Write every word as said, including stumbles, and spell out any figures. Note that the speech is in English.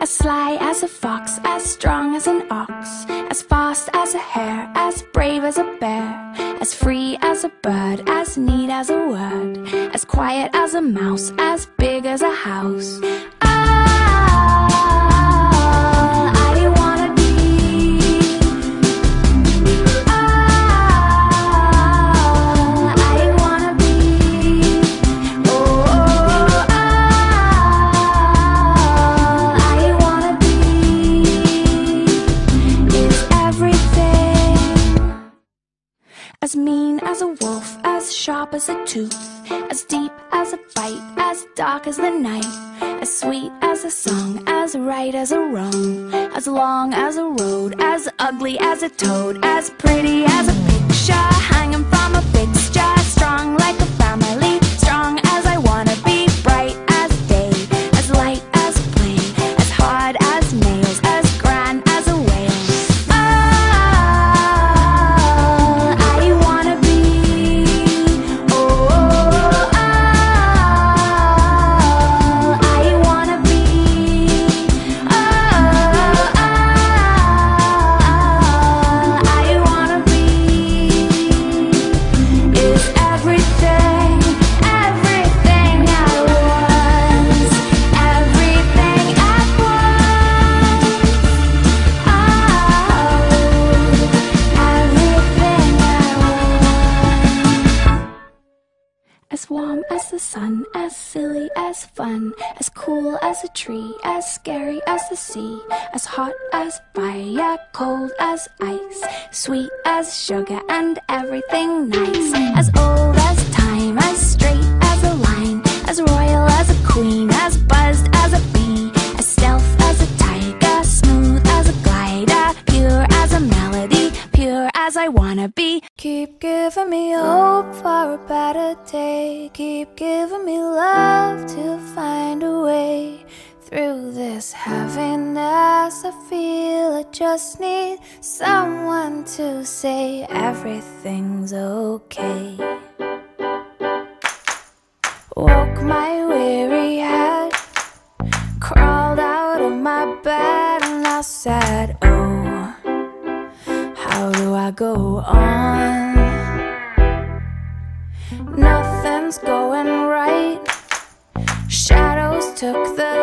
As sly as a fox, as strong as an ox, as fast as a hare, as brave as a bear, as free as a bird, as neat as a word, as quiet as a mouse, as big as a house. As mean as a wolf, as sharp as a tooth, as deep as a bite, as dark as the night, as sweet as a song, as right as a wrong, as long as a road, as ugly as a toad, as pretty as a picture hanging from a fixture, strong like a family, strong as I wanna be, bright as day, as light as a plane, as hard as nails, as grand as a whale. As warm as the sun, as silly as fun, as cool as a tree, as scary as the sea, as hot as fire, cold as ice, sweet as sugar and everything nice, as old as time, as straight as a line, as royal as a queen, as buzzed as a bee, as stealth as a tiger, smooth as a glider, pure as a melody, pure as I wanna be. Keep giving me hope for a better day. Keep giving me love to find a way through this heaviness I feel. I just need someone to say everything's okay. Woke my weary head, crawled out of my bed, and I said, oh, how do I go on? Nothing's going right. Shadows took the